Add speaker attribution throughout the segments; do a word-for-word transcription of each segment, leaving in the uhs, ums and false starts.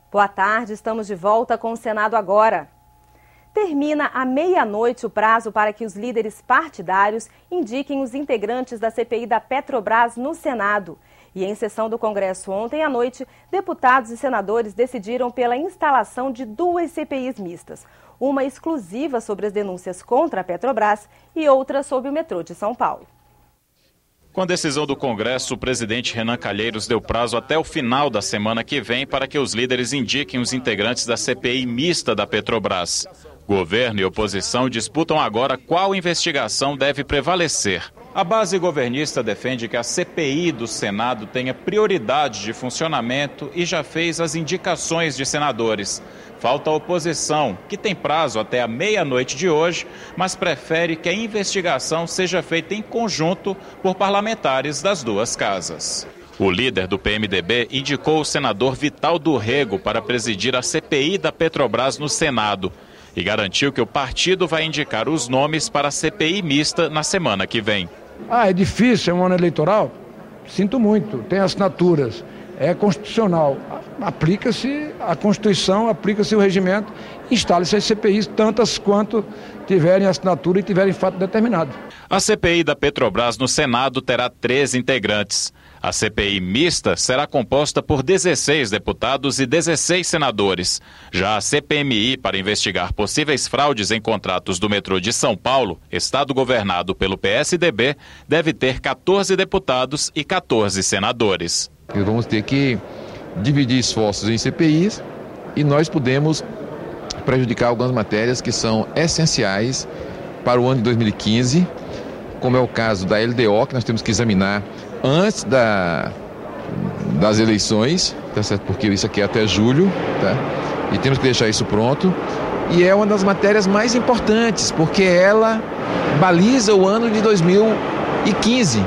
Speaker 1: Boa tarde, estamos de volta com o Senado agora. Termina à meia-noite o prazo para que os líderes partidários indiquem os integrantes da C P I da Petrobras no Senado. E em sessão do Congresso ontem à noite, deputados e senadores decidiram pela instalação de duas C P Is mistas. Uma exclusiva sobre as denúncias contra a Petrobras e outra sobre o metrô de São Paulo.
Speaker 2: Com a decisão do Congresso, o presidente Renan Calheiros deu prazo até o final da semana que vem para que os líderes indiquem os integrantes da C P I mista da Petrobras. Governo e oposição disputam agora qual investigação deve prevalecer. A base governista defende que a C P I do Senado tenha prioridade de funcionamento e já fez as indicações de senadores. Falta a oposição, que tem prazo até a meia-noite de hoje, mas prefere que a investigação seja feita em conjunto por parlamentares das duas casas. O líder do P M D B indicou o senador Vital do Rego para presidir a C P I da Petrobras no Senado e garantiu que o partido vai indicar os nomes para a C P I mista na semana que vem.
Speaker 3: Ah, é difícil, é um ano eleitoral? Sinto muito, tem assinaturas, é constitucional. Aplica-se a Constituição, aplica-se o regimento, instala-se as C P Is, tantas quanto tiverem assinatura e tiverem fato determinado.
Speaker 2: A C P I da Petrobras no Senado terá treze integrantes. A C P I mista será composta por dezesseis deputados e dezesseis senadores. Já a C P M I, para investigar possíveis fraudes em contratos do metrô de São Paulo, estado governado pelo P S D B, deve ter quatorze deputados e quatorze senadores.
Speaker 4: E vamos ter que dividir esforços em C P Is e nós podemos prejudicar algumas matérias que são essenciais para o ano de dois mil e quinze, como é o caso da L D O, que nós temos que examinar antes da, das eleições, tá certo? Porque isso aqui é até julho, tá? E temos que deixar isso pronto. E é uma das matérias mais importantes, porque ela baliza o ano de dois mil e quinze.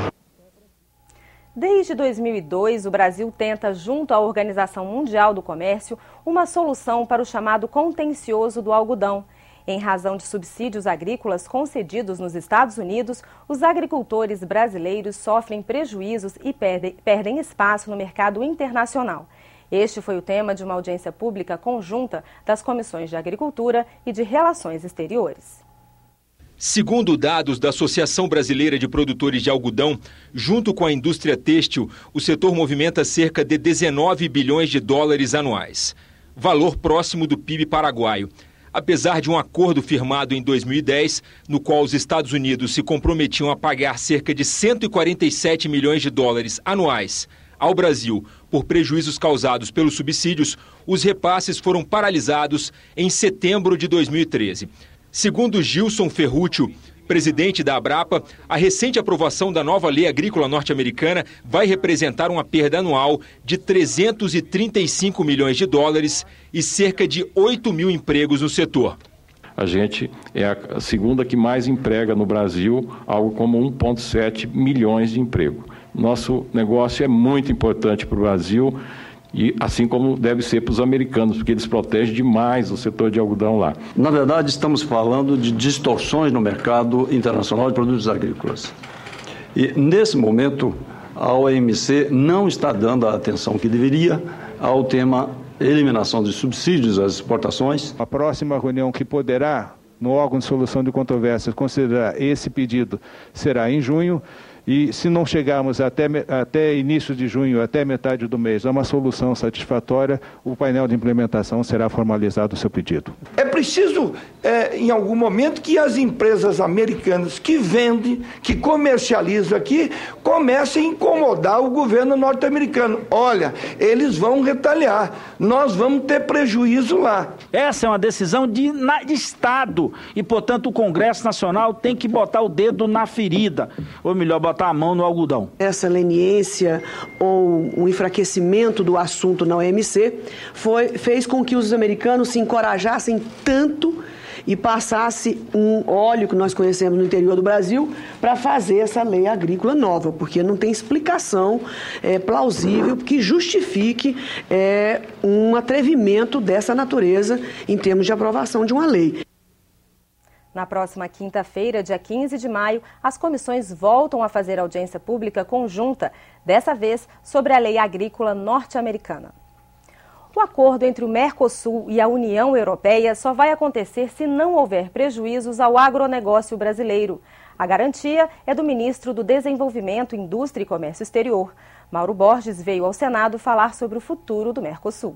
Speaker 1: Desde dois mil e dois, o Brasil tenta, junto à Organização Mundial do Comércio, uma solução para o chamado contencioso do algodão. Em razão de subsídios agrícolas concedidos nos Estados Unidos, os agricultores brasileiros sofrem prejuízos e perdem, perdem espaço no mercado internacional. Este foi o tema de uma audiência pública conjunta das Comissões de Agricultura e de Relações Exteriores.
Speaker 5: Segundo dados da Associação Brasileira de Produtores de Algodão, junto com a indústria têxtil, o setor movimenta cerca de dezenove bilhões de dólares anuais, valor próximo do P I B paraguaio. Apesar de um acordo firmado em dois mil e dez, no qual os Estados Unidos se comprometiam a pagar cerca de cento e quarenta e sete milhões de dólares anuais ao Brasil por prejuízos causados pelos subsídios, os repasses foram paralisados em setembro de dois mil e treze. Segundo Gilson Ferrúcio, presidente da Abrapa, a recente aprovação da nova lei agrícola norte-americana vai representar uma perda anual de trezentos e trinta e cinco milhões de dólares e cerca de oito mil empregos no setor.
Speaker 6: A gente é a segunda que mais emprega no Brasil, algo como um vírgula sete milhões de emprego. Nosso negócio é muito importante para o Brasil, e assim como deve ser para os americanos, porque eles protegem demais o setor de algodão lá.
Speaker 7: Na verdade, estamos falando de distorções no mercado internacional de produtos agrícolas. E, nesse momento, a O M C não está dando a atenção que deveria ao tema eliminação de subsídios às exportações.
Speaker 8: A próxima reunião que poderá, no órgão de solução de controvérsias, considerar esse pedido será em junho. E se não chegarmos até, até início de junho, até metade do mês, a uma solução satisfatória, o painel de implementação será formalizado o seu pedido.
Speaker 9: É preciso, é, em algum momento, que as empresas americanas que vendem, que comercializam aqui, comecem a incomodar o governo norte-americano. Olha, eles vão retaliar, nós vamos ter prejuízo lá.
Speaker 10: Essa é uma decisão de, na, de Estado e, portanto, o Congresso Nacional tem que botar o dedo na ferida, ou melhor, botar a mão no algodão.
Speaker 11: Essa leniência ou o enfraquecimento do assunto na O M C foi, fez com que os americanos se encorajassem tanto e passasse um óleo que nós conhecemos no interior do Brasil para fazer essa lei agrícola nova, porque não tem explicação é, plausível que justifique é, um atrevimento dessa natureza em termos de aprovação de uma lei.
Speaker 1: Na próxima quinta-feira, dia quinze de maio, as comissões voltam a fazer audiência pública conjunta, dessa vez sobre a lei agrícola norte-americana. O acordo entre o Mercosul e a União Europeia só vai acontecer se não houver prejuízos ao agronegócio brasileiro. A garantia é do ministro do Desenvolvimento, Indústria e Comércio Exterior. Mauro Borges veio ao Senado falar sobre o futuro do Mercosul.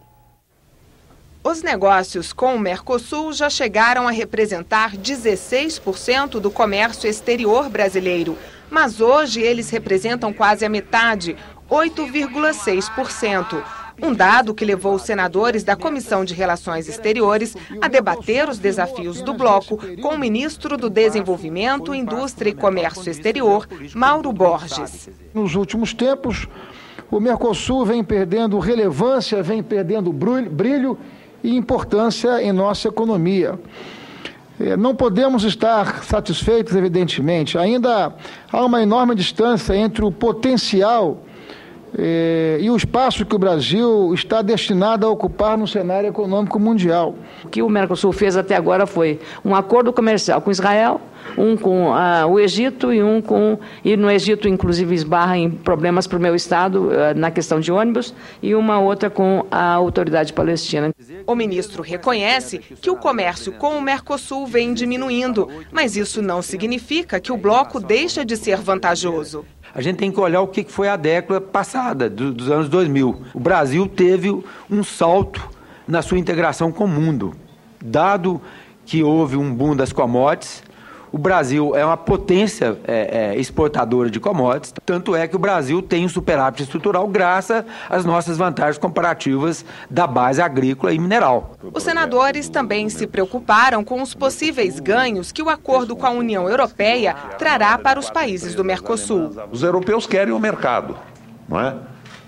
Speaker 12: Os negócios com o Mercosul já chegaram a representar dezesseis por cento do comércio exterior brasileiro, mas hoje eles representam quase a metade, oito vírgula seis por cento. Um dado que levou os senadores da Comissão de Relações Exteriores a debater os desafios do bloco com o ministro do Desenvolvimento, Indústria e Comércio Exterior, Mauro Borges.
Speaker 13: Nos últimos tempos, o Mercosul vem perdendo relevância, vem perdendo brilho e importância em nossa economia. Não podemos estar satisfeitos, evidentemente. Ainda há uma enorme distância entre o potencial Eh, e o espaço que o Brasil está destinado a ocupar no cenário econômico mundial.
Speaker 14: O que o Mercosul fez até agora foi um acordo comercial com Israel, um com uh, o Egito e um com... E no Egito, inclusive, esbarra em problemas para o meu estado uh, na questão de ônibus, e uma outra com a autoridade palestina.
Speaker 12: O ministro reconhece que o comércio com o Mercosul vem diminuindo, mas isso não significa que o bloco deixa de ser vantajoso.
Speaker 15: A gente tem que olhar o que foi a década passada, dos anos dois mil. O Brasil teve um salto na sua integração com o mundo. Dado que houve um boom das commodities, o Brasil é uma potência é, é, exportadora de commodities, tanto é que o Brasil tem um superávit estrutural graças às nossas vantagens comparativas da base agrícola e mineral.
Speaker 12: Os senadores também se preocuparam com os possíveis ganhos que o acordo com a União Europeia trará para os países do Mercosul.
Speaker 16: Os europeus querem o mercado, não é?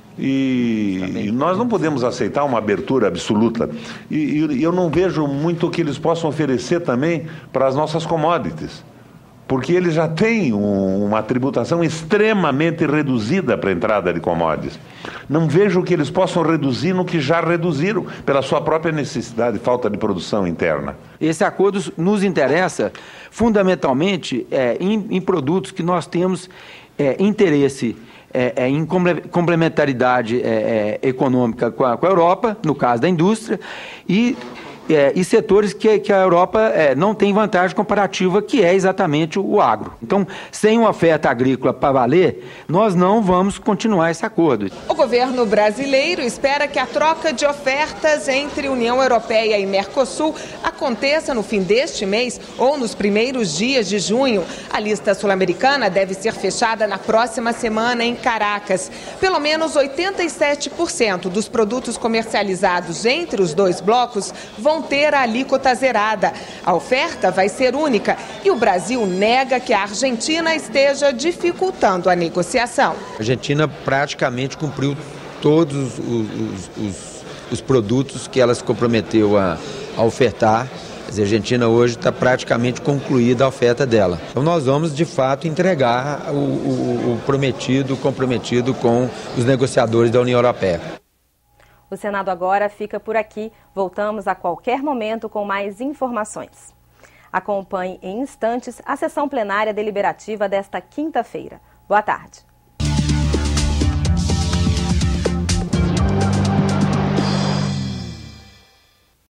Speaker 16: E nós não podemos aceitar uma abertura absoluta. E, e eu não vejo muito o que eles possam oferecer também para as nossas commodities, porque eles já têm um, uma tributação extremamente reduzida para a entrada de commodities. Não vejo o que eles possam reduzir no que já reduziram pela sua própria necessidade e falta de produção interna.
Speaker 15: Esse acordo nos interessa fundamentalmente é, em, em produtos que nós temos é, interesse É, é, em complementaridade é, é, econômica com a, com a Europa, no caso da indústria, e, é, e setores que, que a Europa é, não tem vantagem comparativa, que é exatamente o, o agro. Então, sem uma oferta agrícola para valer, nós não vamos continuar esse acordo.
Speaker 12: O governo brasileiro espera que a troca de ofertas entre União Europeia e Mercosul aconteça no fim deste mês ou nos primeiros dias de junho. A lista sul-americana deve ser fechada na próxima semana em Caracas. Pelo menos oitenta e sete por cento dos produtos comercializados entre os dois blocos vão ter a alíquota zerada. A oferta vai ser única e o Brasil nega que a Argentina esteja dificultando a negociação.
Speaker 15: A Argentina praticamente cumpriu todos os, os, os, os produtos que ela se comprometeu a, a ofertar. A Argentina hoje está praticamente concluída a oferta dela. Então nós vamos, de fato, entregar o, o, o prometido, o comprometido com os negociadores da União Europeia.
Speaker 1: O Senado agora fica por aqui. Voltamos a qualquer momento com mais informações. Acompanhe em instantes a sessão plenária deliberativa desta quinta-feira. Boa tarde.